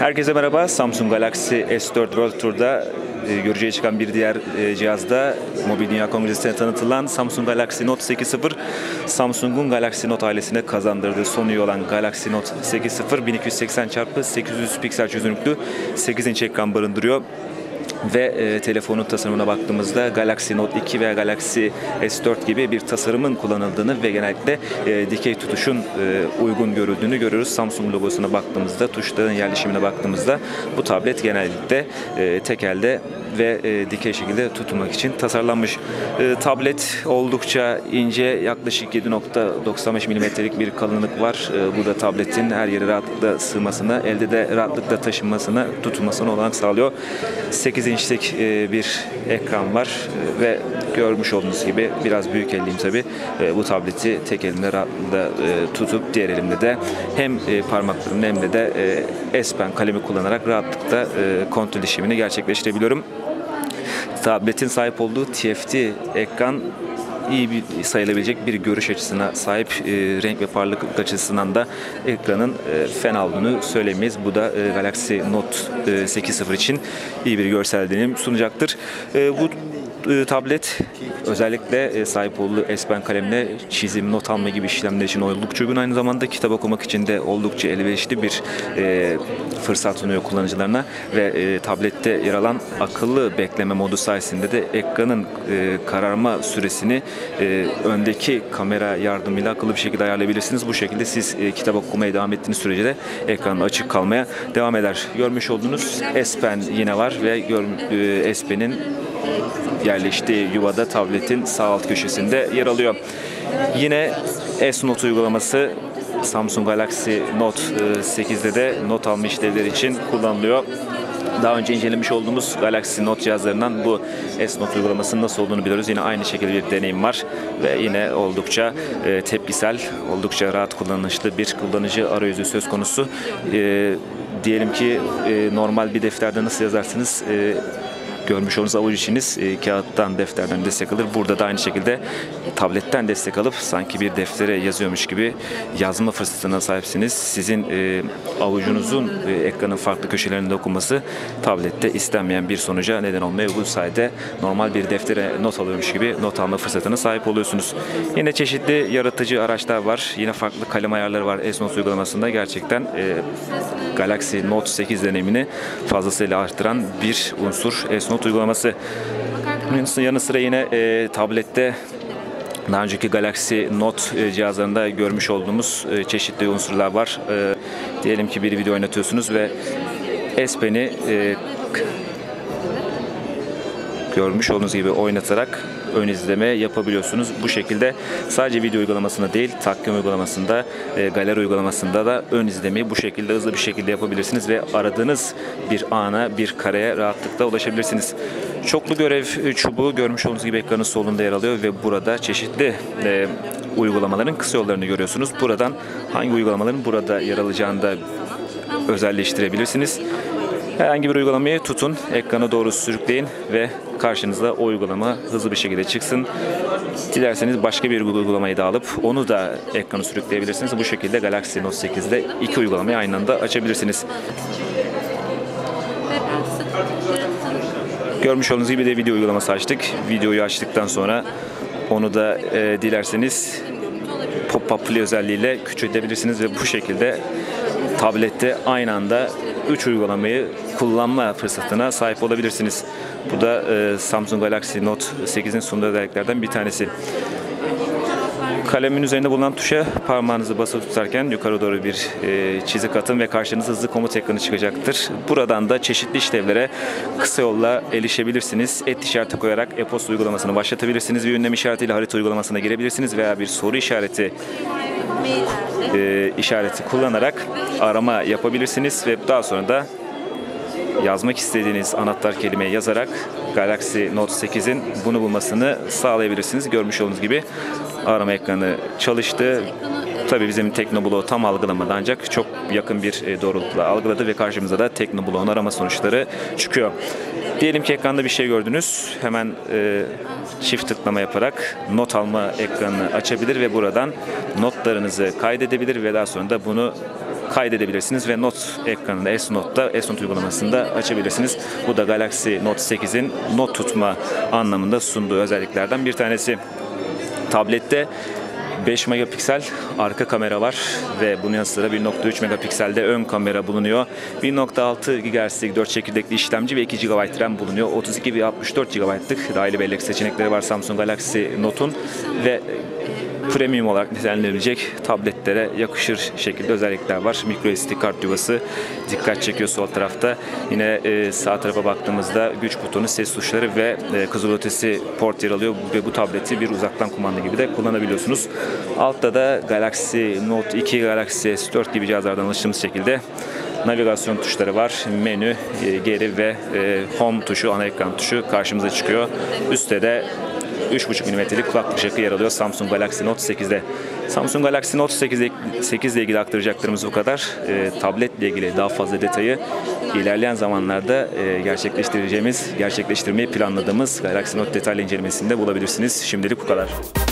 Herkese merhaba. Samsung Galaxy S4 World Tour'da görücüye çıkan bir diğer cihazda Mobil Dünya Kongresi'ne tanıtılan Samsung Galaxy Note 8.0, Samsung'un Galaxy Note ailesine kazandırdığı son üye olan Galaxy Note 8.0 1280x800 piksel çözünürlüklü 8 inç ekran barındırıyor. Ve telefonun tasarımına baktığımızda Galaxy Note 2 veya Galaxy S4 gibi bir tasarımın kullanıldığını ve genellikle dikey tutuşun uygun görüldüğünü görüyoruz. Samsung logosuna baktığımızda, tuşların yerleşimine baktığımızda bu tablet genellikle tek elde ve dikey şekilde tutulmak için tasarlanmış. Tablet oldukça ince, yaklaşık 7.95 mm'lik bir kalınlık var. Bu da tabletin her yere rahatlıkla sığmasına, elde de rahatlıkla taşınmasına, tutulmasına olanak sağlıyor. 8 inçlik bir ekran var ve görmüş olduğunuz gibi biraz büyük elliyim tabi. Bu tableti tek elimle rahatlıkla tutup diğer elimde de hem parmaklarımın hem de S Pen kalemi kullanarak rahatlıkla kontrol işlemini gerçekleştirebiliyorum. Tabletin sahip olduğu TFT ekran iyi bir sayılabilecek bir görüş açısına sahip, renk ve parlaklık açısından da ekranın fena olduğunu söylemeyiz. Bu da Galaxy Note 8.0 için iyi bir görsel deneyim sunacaktır. Bu tablet özellikle sahip olduğu S Pen kalemle çizim, not alma gibi işlemler için oldukça uygun. Aynı zamanda kitap okumak için de oldukça elverişli bir fırsat sunuyor kullanıcılarına ve tablette yer alan akıllı bekleme modu sayesinde de ekranın kararma süresini öndeki kamera yardımıyla akıllı bir şekilde ayarlayabilirsiniz. Bu şekilde siz kitap okumaya devam ettiğiniz sürece de ekran açık kalmaya devam eder. Görmüş olduğunuz S Pen yine var ve S Pen'in yerleştiği yuvada tabletin sağ alt köşesinde yer alıyor. Yine S Note uygulaması Samsung Galaxy Note 8'de de not alma işlevleri için kullanılıyor. Daha önce incelemiş olduğumuz Galaxy Note cihazlarından bu S Note uygulamasının nasıl olduğunu biliyoruz. Yine aynı şekilde bir deneyim var ve yine oldukça tepkisel, oldukça rahat kullanışlı bir kullanıcı arayüzü söz konusu. Diyelim ki normal bir defterde nasıl yazarsınız? Görmüş olduğunuz avuç içiniz kağıttan, defterden destek alır. Burada da aynı şekilde tabletten destek alıp sanki bir deftere yazıyormuş gibi yazma fırsatına sahipsiniz. Sizin avucunuzun ekranın farklı köşelerinde okunması tablette istenmeyen bir sonuca neden olmuyor. Bu sayede normal bir deftere not alıyormuş gibi not alma fırsatına sahip oluyorsunuz. Yine çeşitli yaratıcı araçlar var. Yine farklı kalem ayarları var S Note uygulamasında. Gerçekten Galaxy Note 8 deneyimini fazlasıyla arttıran bir unsur S Note uygulaması. Bunun yanı sıra yine tablette daha önceki Galaxy Note cihazlarında görmüş olduğumuz çeşitli unsurlar var. Diyelim ki bir video oynatıyorsunuz ve S Pen'i görmüş olduğunuz gibi oynatarak ön izleme yapabiliyorsunuz. Bu şekilde sadece video uygulamasında değil, takvim uygulamasında, galeri uygulamasında da ön izlemeyi bu şekilde hızlı bir şekilde yapabilirsiniz ve aradığınız bir ana, bir kareye rahatlıkla ulaşabilirsiniz. Çoklu görev çubuğu görmüş olduğunuz gibi ekranın solunda yer alıyor ve burada çeşitli uygulamaların kısa yollarını görüyorsunuz. Buradan hangi uygulamaların burada yer alacağını da özelleştirebilirsiniz. Herhangi bir uygulamayı tutun, ekrana doğru sürükleyin ve karşınıza o uygulama hızlı bir şekilde çıksın. Dilerseniz başka bir uygulamayı da alıp onu da ekranı sürükleyebilirsiniz. Bu şekilde Galaxy Note 8'de iki uygulamayı aynı anda açabilirsiniz. Görmüş olduğunuz gibi de video uygulaması açtık. Videoyu açtıktan sonra onu da dilerseniz pop-up play özelliğiyle küçültebilirsiniz ve bu şekilde tablette aynı anda 3 uygulamayı kullanma fırsatına sahip olabilirsiniz. Bu da Samsung Galaxy Note 8'in sunduğu özelliklerden bir tanesi. Kalemin üzerinde bulunan tuşa parmağınızı basılı tutarken yukarı doğru bir çizik atın ve karşınıza hızlı komut ekranı çıkacaktır. Buradan da çeşitli işlevlere kısa yolla erişebilirsiniz. İşareti koyarak e-posta uygulamasını başlatabilirsiniz ve ünlem işaretiyle harita uygulamasına girebilirsiniz veya bir soru işareti kullanarak arama yapabilirsiniz ve daha sonra da yazmak istediğiniz anahtar kelimeyi yazarak Galaxy Note 8'in bunu bulmasını sağlayabilirsiniz. Görmüş olduğunuz gibi arama ekranı çalıştı. Tabii bizim Teknobloğu tam algılamadı ancak çok yakın bir doğrultuda algıladı ve karşımıza da Teknobloğun arama sonuçları çıkıyor. Diyelim ki ekranda bir şey gördünüz. Hemen çift tıklama yaparak not alma ekranını açabilir ve buradan notlarınızı kaydedebilir ve daha sonra da bunu kaydedebilirsiniz ve not ekranında S-Note'da S-Note uygulamasında açabilirsiniz. Bu da Galaxy Note 8'in not tutma anlamında sunduğu özelliklerden bir tanesi. Tablette 5 megapiksel arka kamera var ve bunun yanı sıra 1.3 megapikselde ön kamera bulunuyor. 1.6 GHz'lik 4 çekirdekli işlemci ve 2 GB RAM bulunuyor. 32 ve 64 GB'lık dahili bellek seçenekleri var Samsung Galaxy Note'un ve premium olarak nitelendirilecek tabletlere yakışır şekilde özellikler var. Micro SD kart yuvası dikkat çekiyor sol tarafta. Yine sağ tarafa baktığımızda güç butonu, ses tuşları ve kızılötesi port yer alıyor ve bu tableti bir uzaktan kumanda gibi de kullanabiliyorsunuz. Altta da Galaxy Note 2, Galaxy S4 gibi cihazlardan alıştığımız şekilde navigasyon tuşları var. Menü, geri ve home tuşu, ana ekran tuşu karşımıza çıkıyor. Üstte de 3.5 mm'lik kulaklık jackı yer alıyor Samsung Galaxy Note 8'de. Samsung Galaxy Note 8 ile ilgili aktaracaklarımız bu kadar. Tabletle ilgili daha fazla detayı ilerleyen zamanlarda gerçekleştirmeyi planladığımız Galaxy Note detaylı incelemesinde bulabilirsiniz. Şimdilik bu kadar.